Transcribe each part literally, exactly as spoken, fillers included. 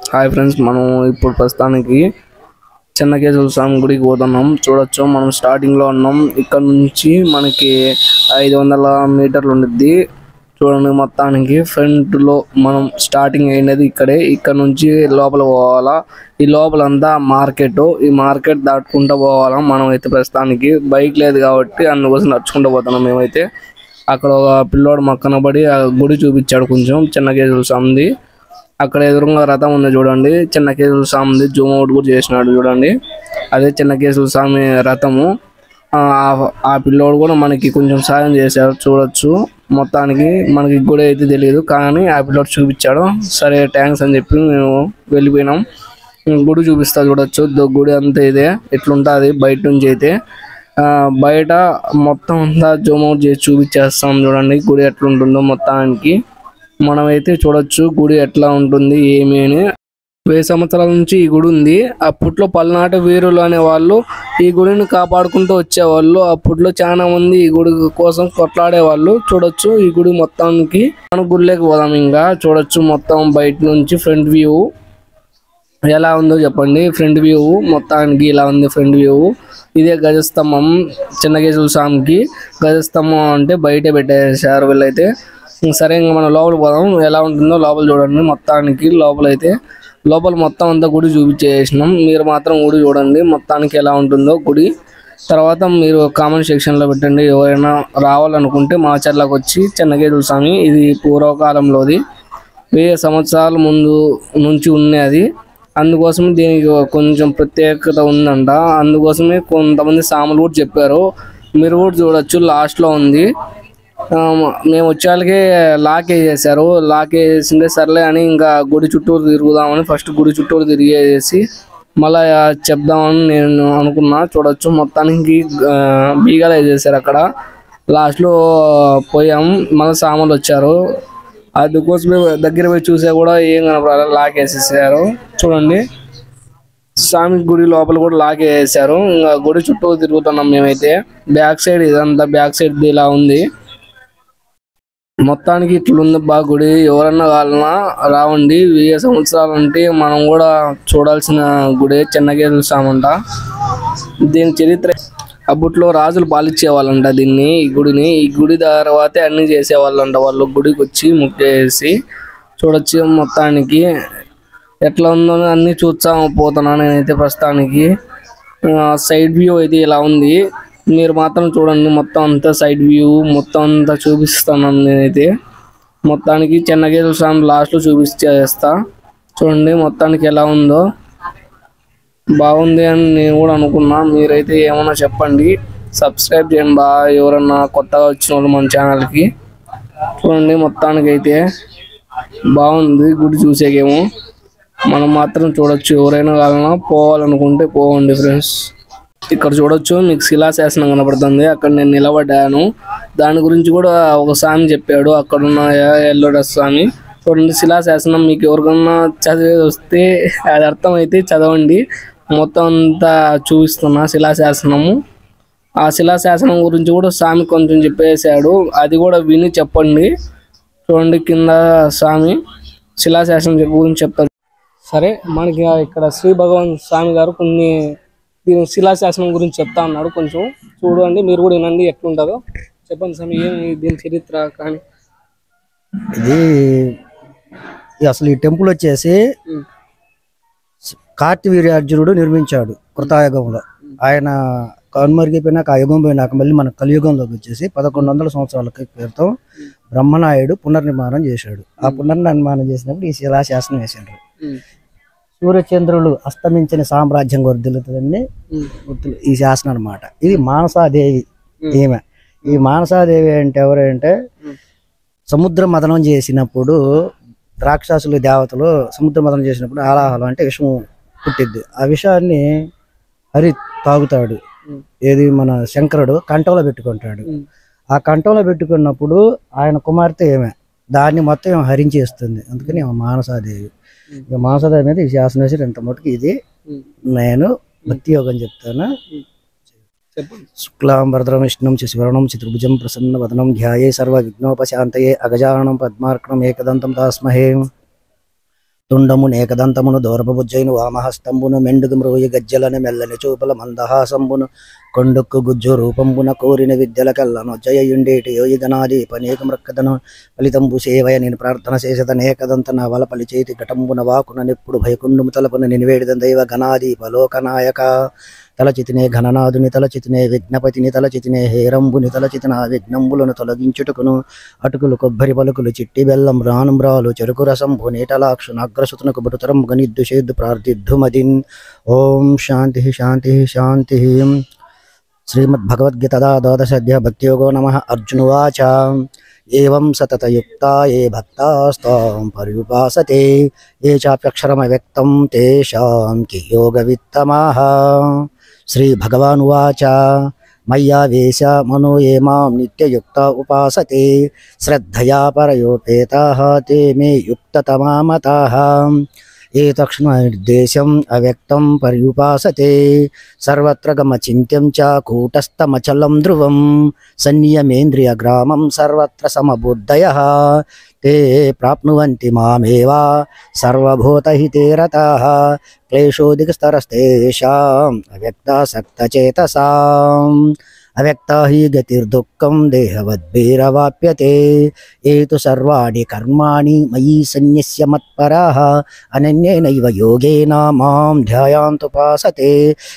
Hi friends, మనం ఇప్పుడు ప్రస్తుతానికి చెన్నకేశవ స్వామి గుడికి పోతున్నాం. చూడొచ్చు, మనం స్టార్టింగ్ లో ఉన్నాం. ఇక్కడ నుంచి మనకి ఐదు వందల మీటర్లు ఉండిద్ది. చూడండి, మొత్తానికి ఫ్రంట్ లో మనం స్టార్టింగ్ అయినది ఇక్కడే. ఇక్కడ నుంచి లోపల పోవాలా. ఈ లోపలంతా మార్కెట్. ఈ మార్కెట్ దాటుకుంటూ పోవాలా. మనం అయితే ప్రస్తుతానికి బైక్ లేదు కాబట్టి అందుకోసం నడుచుకుంటూ పోతున్నాం. మేమైతే అక్కడ ఒక పిల్లోడు మక్కన పడి ఆ గుడి చూపించాడు కొంచెం, చెన్నకేశవ స్వామిది. అక్కడ ఎదురుగా రథం ఉంది చూడండి, చెన్నకేశవ స్వామిది. జూమ్ అవుట్ కూడా చేసినాడు చూడండి, అదే చెన్నకేశవ స్వామి రథము. ఆ పిల్లోడు కూడా మనకి కొంచెం సాయం చేశాడు. చూడొచ్చు, మొత్తానికి మనకి గుడి అయితే తెలియదు కానీ ఆ పిల్లోడు చూపించాడు. సరే థ్యాంక్స్ అని చెప్పి మేము వెళ్ళిపోయినాం. గుడి చూపిస్తా, చూడొచ్చు. గుడి అంతా ఇదే ఎట్లుంటుంది బయట నుంచి అయితే. బయట మొత్తం అంతా జూమ్ అవుట్ చేసి చూపించేస్తాం చూడండి గుడి ఎట్లుంటుందో మొత్తానికి. మనమైతే చూడొచ్చు గుడి ఎట్లా ఉంటుంది ఏమి అని. వెయ్యి సంవత్సరాల నుంచి ఈ గుడి ఉంది. అప్పట్లో పల్నాటి వీరులు అనే వాళ్ళు ఈ గుడిని కాపాడుకుంటూ వచ్చేవాళ్ళు. అప్పట్లో చాలా మంది ఈ గుడి కోసం కొట్లాడే వాళ్ళు. చూడొచ్చు ఈ గుడి మొత్తానికి. మనం గుడిలోకి పోదాం. ఇంకా చూడొచ్చు మొత్తం బయట నుంచి ఫ్రంట్ వ్యూ ఎలా ఉందో చెప్పండి. ఫ్రంట్ వ్యూ మొత్తానికి ఇలా ఉంది. ఫ్రంట్ వ్యూ ఇదే గజస్తంభం. చెన్నకేశవ స్వామికి గజస్తంభం అంటే బయటే పెట్టేశారు వీళ్ళైతే. సరే, ఇంకా మనం లోపల పోదాం. ఎలా ఉంటుందో లోపల చూడండి. మొత్తానికి లోపలైతే లోపల మొత్తం అంతా గుడి చూపించేసినాం. మీరు మాత్రం గుడి చూడండి మొత్తానికి ఎలా ఉంటుందో గుడి. తర్వాత మీరు కామెంట్ సెక్షన్లో పెట్టండి. ఎవరైనా రావాలనుకుంటే మా చర్లకు వచ్చి చెన్నకేశవ స్వామి, ఇది పూర్వకాలంలోది, వెయ్యి సంవత్సరాల ముందు నుంచి ఉన్నది. అందుకోసం దీనికి కొంచెం ప్రత్యేకత ఉందంట. అందుకోసమే కొంతమంది సాములు కూడా చెప్పారు. మీరు కూడా చూడొచ్చు, లాస్ట్లో ఉంది. మేము వచ్చేళ్ళకి లాక్ వేసేసారు. లాక్ వేసిందే సర్లే అని ఇంకా గుడి చుట్టూరు తిరుగుదామని ఫస్ట్ గుడి చుట్టూరు తిరిగేసి మళ్ళీ చెప్దామని నేను అనుకున్నా. చూడొచ్చు మొత్తానికి బీగాలు వేసేసారు అక్కడ. లాస్ట్లో పోయాం, మళ్ళీ సామాన్లు వచ్చారు. అందుకోసమే దగ్గర పోయి చూసా కూడా ఏం కనపడాలి, లాక్ వేసేసారు. చూడండి, స్వామి గుడి లోపల కూడా లాక్ వేసేసారు. ఇంకా గుడి చుట్టూ తిరుగుతున్నాం మేమైతే. బ్యాక్ సైడ్ ఇదంతా బ్యాక్ సైడ్ ఇలా ఉంది. మొత్తానికి ఇట్లుంది బా గుడి. ఎవరన్నా వాళ్ళన్నా రావండి. వెయ్యి సంవత్సరాలు అంటే మనం కూడా చూడాల్సిన గుడి చెన్నకేశవ స్వామి అంట. దీని చరిత్ర, అప్పట్లో రాజులు పాలించేవాళ్ళంట దీన్ని, ఈ గుడిని. ఈ గుడి తర్వాతే అన్ని చేసేవాళ్ళంట వాళ్ళు. గుడికి వచ్చి ముక్కేసి చూడొచ్చు మొత్తానికి ఎట్లా ఉందో అన్ని చూస్తా పోతున్నాను నేనైతే ప్రస్తుతానికి. సైడ్ వ్యూ అయితే ఇలా ఉంది. మీరు మాత్రం చూడండి మొత్తం అంతా సైడ్ వ్యూ మొత్తం అంతా చూపిస్తున్నాను నేనైతే. మొత్తానికి చెన్నకేశవ స్వామి లాస్ట్లో చూపించేస్తా. చూడండి మొత్తానికి ఎలా ఉందో. బాగుంది అని నేను కూడా అనుకున్నా. మీరైతే ఏమన్నా చెప్పండి, సబ్స్క్రైబ్ చేయండి బా ఎవరన్నా కొత్తగా వచ్చిన వాళ్ళు మన ఛానల్కి. చూడండి మొత్తానికి అయితే బాగుంది గుడి చూసేకేమో. మనం మాత్రం చూడొచ్చు. ఎవరైనా వాళ్ళన్నా పోవాలనుకుంటే పోవండి ఫ్రెండ్స్. ఇక్కడ చూడొచ్చు మీకు శిలాశాసనం కనపడుతుంది. అక్కడ నేను నిలబడ్డాను. దాని గురించి కూడా ఒక స్వామి చెప్పాడు అక్కడున్న ఎల్లోడ స్వామి. చూడండి శిలాశాసనం. మీకు ఎవరికన్నా చదివి వస్తే అది అర్థమైతే చదవండి. మొత్తం అంతా చూపిస్తున్నా శిలాశాసనము. ఆ శిలాశాసనం గురించి కూడా స్వామి కొంచెం చెప్పేశాడు, అది కూడా విని చెప్పండి. చూడండి కింద స్వామి శిలాశాసనం గురించి చెప్తాడు. సరే, మనకి ఇక్కడ శ్రీ భగవాన్ స్వామి గారు కొన్ని దీని శిలాశాసనం గురించి చెప్తా అన్నాడు. కొంచెం చూడండి, మీరు కూడా వినండి ఎట్లుంటుందో. చెప్పండి స్వామి, ఏమి దీని చరిత్ర కానీ. ఇది అసలు ఈ టెంపుల్ వచ్చేసి కార్తవీర్యార్జునుడు నిర్మించాడు కృతాయుగంలో. ఆయన కనుమరిగిపోయినాక ఆ యుగం పోయినాక మళ్ళీ మన కలియుగంలోకి వచ్చేసి పదకొండు వందల సంవత్సరాల క్రితం బ్రహ్మనాయుడు పునర్నిర్మాణం చేశాడు. ఆ పునర్నిర్మాణం చేసినప్పుడు ఈ శిలాశాసనం వేసాడు. సూర్యచంద్రులు అస్తమించిన సామ్రాజ్యం వర్ధిల్లుతుందని గుర్తులు ఈ శాసనం అనమాట. ఇది మానసాదేవి. ఈమె ఈ మానసాదేవి అంటే ఎవరంటే, సముద్ర మదనం చేసినప్పుడు రాక్షసులు దేవతలు సముద్ర మదనం చేసినప్పుడు ఆలాహలం అంటే విషం పుట్టిద్ది. ఆ విషాన్ని హరి తాగుతాడు. ఏది మన శంకరుడు కంఠంలో పెట్టుకుంటాడు. ఆ కంఠంలో పెట్టుకున్నప్పుడు ఆయన కుమార్తె ఏమే దాన్ని మొత్తం హరించేస్తుంది. అందుకని మానసాదేవి. ఇక మానసాదేవి మీద ఈ శాసనం వేసి ఎంత మటుకు ఇది నేను భక్తి యోగం చెప్తాను. శుక్లాంబరధరం విష్ణుం శశివర్ణం చతుర్భుజం ప్రసన్న వదనం ధ్యాయే సర్వ విఘ్నోపశాంతయే అగజానం పద్మార్కణం ఏకదంతం తస్మహే తుండము నేకదంతమును దూరపబుజ్జైను వామహస్తంబును మెండుగు మృగి గజ్జలని మెల్లని చూపుల మందహాసంబును కొండుక్కు గుజ్జు రూపంబున కోరిన విద్యలకెల్లను జయయుండేటి యోగిగనాది పనేక మృక్కదను ఫలితంబు సేవయ నేను ప్రార్థన చేసేత నేకదంత నా వల పలిచేతి ఘటంబున వాకున నిప్పుడు భయకుండుము తలపున నినివేడిద దైవ గణాది పలోకనాయక తలచితినే ఘననాథుని తలచితినే విఘ్నపతిని తలచితినే హేరంబుని తలచితిన విఘ్నంబులను తొలగించుటకును అటుకులు కొబ్బరి పలుకులు చిట్టి బెల్లం రానుమ్రాలు చెరుకు రసంబు నీటలాక్షు నాగ్రసుతునకు బుటతరం గనిద్దు చేద్దు ప్రార్థిద్దు మదిన్. ఓం శాంతి శాంతి శాంతి. శ్రీమద్భగవద్గీత ద్వాదశాధ్యాయ భక్తియోగో నమః. అర్జునువాచ ఏవం సతతయుక్తా ఏ భక్తాస్తాం పర్యుపాసతే ఏ చాప్యక్షరమవ్యక్తం తేషాం కి యోగవిత్తమాః. శ్రీ భగవానువాచ మయ్యావేశ మనో ఏ మాం నిత్యయుక్త ఉపాసతే శ్రద్ధయా పరయోపేతాః తే మే యుక్తతమా మతాః. ఏతక్ష్ణ నిర్దేశం అవ్యక్తం పర్యుపాసతే సర్వత్ర గమచింత్యం చ కూటస్థమచలం ధ్రువం సంయమేంద్రియ గ్రామం సర్వత్ర సమబుద్ధయః తే ప్రాప్నువంతి మామేవ సర్వభూతహితే రతాః క్లేశోధికస్తరస్తేషాం అవ్యక్తాసక్తచేతసాం. అవ్యక్తా హి గతిర్దుఃఖం దేహవద్భిరవాప్యతే ఏతు సర్వాణి కర్మాణి మయి సన్యస్య మత్పరాః అనన్యేనైవ యోగేన మాం ధ్యాయాంతుపాసతే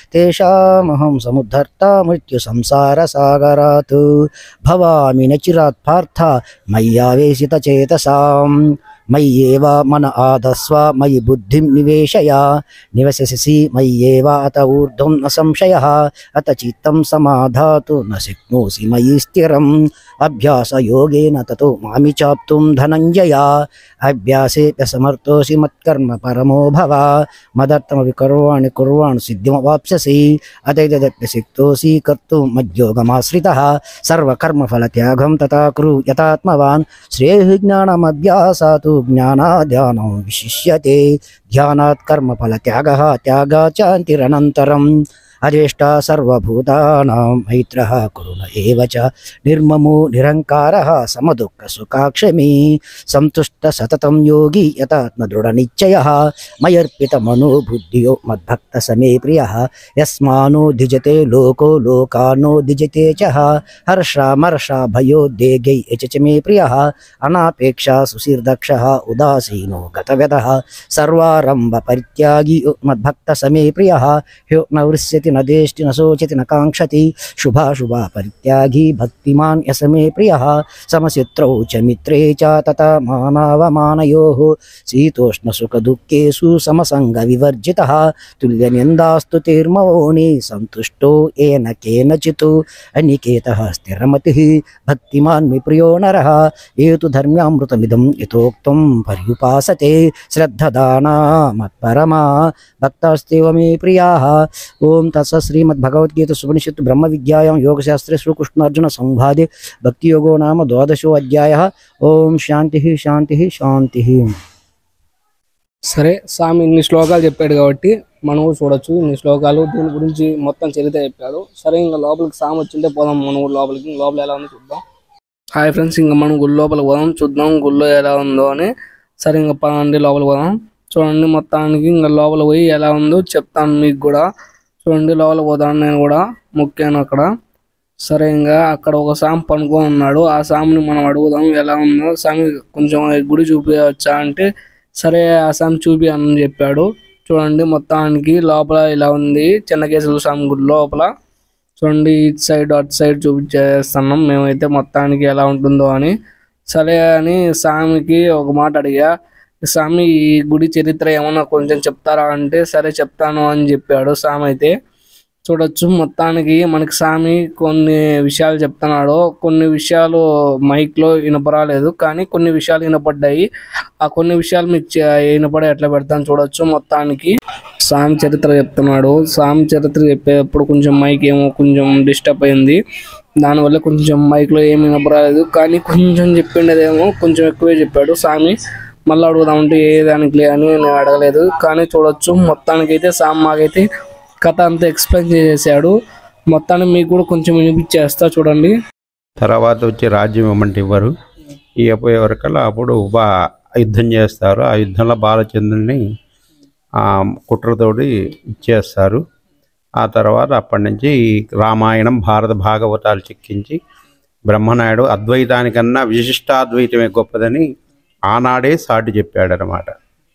తేషామహం సముద్ధర్తా మృత్యు సంసార సాగరాత్ భవామి నచిరాత్ పార్థ మయ్యావేశిత చేతసాం. మయ్యేవ మన ఆదస్వ మయి బుద్ధిం నివేశయ నివససి మయ్యేవ అత ఊర్ధ్వం న సంశయః అత చిత్తం సమాధాతు న శక్నోసి మయి స్థిరం అభ్యాస యోగేన తతో మామి చాప్తుం ధనంజయ అభ్యాసేప్య సమర్థోసి మత్కర్మ పరమో భవ మదర్థమపి కర్వాణి కుర్వాణి సిద్ధిమవాప్స్యసి అతైతదప్యసిక్తోసి కర్తుం మద్యోగమాశ్రితః సర్వకర్మఫలత్యాగం తథా కురు యతాత్మవాన్ శ్రేయః జ్ఞానమభ్యాసాతు జ్ఞానాధ్యానం విశిష్యతే ధ్యానాత్ కర్మఫల త్యాగః త్యాగా చాంతిరనంతరం. అజేష్టా సర్వభూతానాం మైత్రః కరుణ ఏవ చ నిర్మమో నిరంకారః సమదుఃఖ సుఖాక్షమీ సంతుష్ట సతతం యోగి యతాత్మదృఢనిశ్చయః మయర్పిత మనో బుద్ధియో మద్భక్త సమే ప్రియః యస్మానో ధిజతే లోకో లోకానో ధిజతే చ హర్షామర్షా భయోద్వేగై యచ మే ప్రియః అనాపేక్షా సుశీర్దక్షః ఉదాసీనో గతవ్యతః సర్వారంభ పరిత్యాగి మద్భక్త సమే ప్రియః హ్యో న వృస్యతి న దేష్టి న శోచతి న కాంక్షతి శుభాశుభా పరిత్యాగి భక్తిమాన్ యసమే ప్రియః సమశత్రౌ చ మిత్రే చ తథా మానవమానయోః శీతోష్ణ సుఖ దుఃఖేషు సమసంగ వివర్జితః తుల్యనిందాస్తు తీర్మౌని సంతుష్టో ఏన కేనచిత్ అనికేతః స్థిరమతిః భక్తిమాన్ మే ప్రియో నరః ఏతు ధర్మ్యామృతమిదం యథోక్తం పర్యుపాసతే శ్రద్ధదానా మత్పరమా భక్తాస్తేవ మే ప్రియాః. ఓం తత్సత్. శ్రీమద్భగవద్గీత ఉపనిషత్తు బ్రహ్మ విద్యాయాం యోగశాస్త్రే శ్రీకృష్ణార్జున సంవాదే భక్తియోగో నామ ద్వాదశో అధ్యాయః. ఓం శాంతి శాంతి శాంతి. సరే, స్వామి ఇన్ని శ్లోకాలు చెప్పాడు కాబట్టి మనం చూడొచ్చు ఇన్ని శ్లోకాలు. దీని గురించి మొత్తం చరిత్ర చెప్పాడు. సరే, ఇంకా లోపలికి స్వామి వచ్చింటే పోదాం మనం లోపలికి. లోపల ఎలా ఉందో చూద్దాం. హాయ్ ఫ్రెండ్స్, ఇంకా మనం గుడి లోపలికి పోదాం, చూద్దాం గుళ్ళో ఎలా ఉందో అని. సరే, ఇంకా పదండి లోపలికి పోదాం. చూడండి, మొత్తానికి ఇంకా లోపల పోయి ఎలా ఉందో చెప్తాను మీకు కూడా. చూడండి, లోపల పోతాను నేను కూడా మొక్కాను అక్కడ. సరే, ఇంకా అక్కడ ఒక సామి పనుకొని ఉన్నాడు. ఆ సామిని మనం అడుగుదాం ఎలా ఉందో. సామి కొంచెం గుడి చూపించవచ్చా అంటే సరే ఆ సామి చూపి అని చెప్పాడు. చూడండి, మొత్తానికి లోపల ఇలా ఉంది చెన్నకేశ్వర స్వామి గుడి లోపల. చూడండి, ఇటు సైడ్ అటు సైడ్ చూపించేస్తున్నాం మేమైతే మొత్తానికి ఎలా ఉంటుందో అని. సరే అని స్వామికి ఒక మాట అడిగా, స్వామి ఈ గుడి చరిత్ర ఏమన్నా కొంచెం చెప్తారా అంటే సరే చెప్తాను అని చెప్పాడు స్వామి. అయితే చూడొచ్చు, మొత్తానికి మనకి స్వామి కొన్ని విషయాలు చెప్తున్నాడు. కొన్ని విషయాలు మైక్లో వినపరాలేదు, కానీ కొన్ని విషయాలు వినపడ్డాయి. ఆ కొన్ని విషయాలు మీకు వినపడే ఎట్లా పెడతాను చూడొచ్చు. మొత్తానికి స్వామి చరిత్ర చెప్తున్నాడు. స్వామి చరిత్ర చెప్పేటప్పుడు కొంచెం మైక్ ఏమో కొంచెం డిస్టర్బ్ అయింది, దానివల్ల కొంచెం మైక్లో ఏమి వినపరాలేదు. కానీ కొంచెం చెప్పిండేదేమో కొంచెం ఎక్కువే చెప్పాడు స్వామి. మళ్ళీ అడుగుదామంటే ఏ దానికి లే అని నేను అడగలేదు. కానీ చూడొచ్చు, మొత్తానికి అయితే స్వామి మాకైతే కథ అంతా ఎక్స్ప్లెయిన్ చేసేసాడు. మొత్తానికి మీకు కూడా కొంచెం వినిపించేస్తా చూడండి. తర్వాత వచ్చి రాజ్యం ఇవ్వమంటే ఇవ్వరు, ఇవ్వపోయే వరకల్లా అప్పుడు యుద్ధం చేస్తారు. ఆ యుద్ధంలో బాలచంద్రుని కుట్రతోటి ఇచ్చేస్తారు. ఆ తర్వాత అప్పటి నుంచి రామాయణం భారత భాగవతాలు చెక్కించి బ్రహ్మనాయుడు అద్వైతానికన్నా విశిష్టాద్వైతమే గొప్పదని ఆనాడే సాటి చెప్పాడనమాట.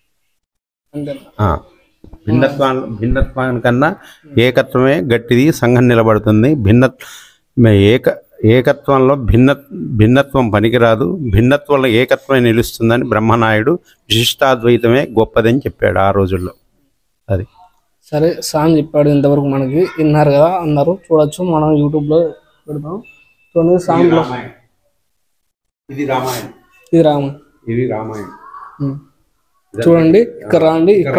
భిన్నత్వా భిన్నత్వానికన్నా ఏకత్వమే గట్టిది, సంఘం నిలబడుతుంది. భిన్న ఏక ఏకత్వంలో భిన్న భిన్నత్వం పనికిరాదు, భిన్నత్వంలో ఏకత్వమే నిలుస్తుందని బ్రహ్మనాయుడు విశిష్టాద్వైతమే గొప్పదని చెప్పాడు ఆ రోజుల్లో. అది సరే సాంగ్ చెప్పాడు ఇంతవరకు మనకి విన్నారు కదా అందరూ, చూడొచ్చు. మనం యూట్యూబ్లో పెడతాం. చూడండి సాంగ్ లో ఇది రామాయణం, ఇది రామాయణం, ఇది రామాయణం చూడండి. ఇక్కడ రాండి, ఇక్కడ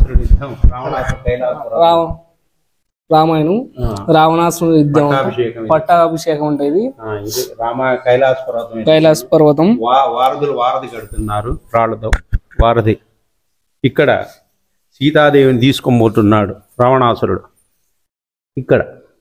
రామాయణం రావణాసురుడి యుద్ధం, పట్టాభిషేకం ఉంటుంది. కైలాస పర్వతం, కైలాస పర్వతం వారధులు వారధి కడుతున్నారు రాళ్లతో వారధి. ఇక్కడ సీతాదేవిని తీసుకొని పోతున్నాడు రావణాసురుడు. ఇక్కడ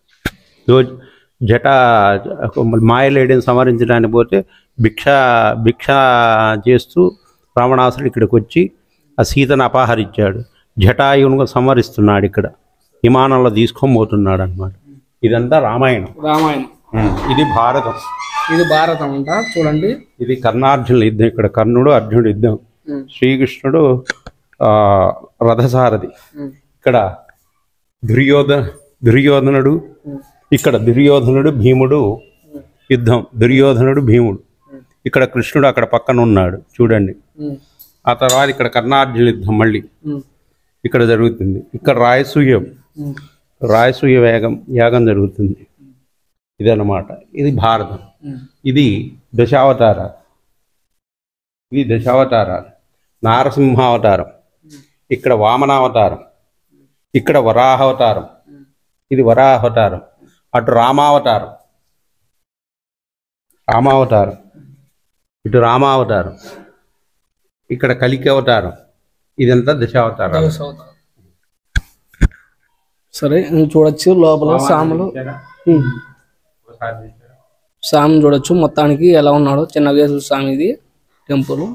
జట మాయలేడిని సంహరించడానికి పోతే భిక్ష భిక్ష చేస్తూ రావణాసురుడు ఇక్కడికి వచ్చి ఆ సీతను అపహరించాడు. జటాయువును సంహరిస్తున్నాడు, ఇక్కడ విమానంలో తీసుకొని పోతున్నాడు అనమాట. ఇదంతా రామాయణం. రామాయణం ఇది భారతం, ఇది భారతం అంట. చూడండి, ఇది కర్ణార్జునుల యుద్ధం. ఇక్కడ కర్ణుడు అర్జునుడు యుద్ధం, శ్రీకృష్ణుడు ఆ రథసారథి. ఇక్కడ దుర్యోధన దుర్యోధనుడు ఇక్కడ దుర్యోధనుడు భీముడు యుద్ధం, దుర్యోధనుడు భీముడు. ఇక్కడ కృష్ణుడు అక్కడ పక్కన ఉన్నాడు చూడండి. ఆ తర్వాత ఇక్కడ కర్ణార్జున యుద్ధం మళ్ళీ ఇక్కడ జరుగుతుంది. ఇక్కడ రాయసూయం రాయసూయ యాగం యాగం జరుగుతుంది. ఇదన్నమాట, ఇది భారతం. ఇది దశావతారాలు, ఇది దశావతారాలు. నారసింహావతారం, ఇక్కడ వామనావతారం, ఇక్కడ వరాహావతారం, ఇది వరాహావతారం. అటు రామావతారం, రామావతారం, ఇటు రామావతారం, ఇక్కడ కలికి అవతారం. ఇదంతా దశావతారం. సరే చూడొచ్చు. లోపల సాములు సాము చూడొచ్చు మొత్తానికి ఎలా ఉన్నాడో. చిన్నగేశ్వర స్వామి ఇది టెంపుల్.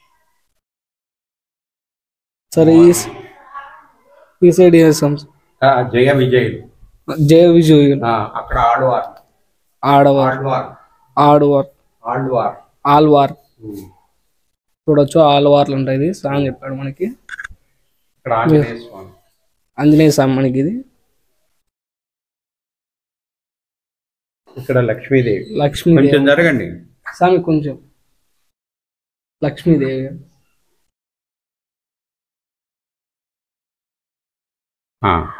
సరే ఈ సైడ్ జయ విజయులు, జయ విజయులు, అక్కడ ఆడవారు ఆడవారు ఆడవారు ఆళ్వార్ ఆల్వార్ చూడొచ్చు. ఆల్వార్లు ఉంటాయి. ఇది సాంగ్ చెప్పాడు మనకి. ఇక్కడ ఆంజనేయ స్వామి, ఆంజనేయ స్వామి మనకి ఇది. ఇక్కడ లక్ష్మీదేవి. లక్ష్మీదేవి కొంచెం జరగండి స్వామి, కొంచెం లక్ష్మీదేవి. ఆ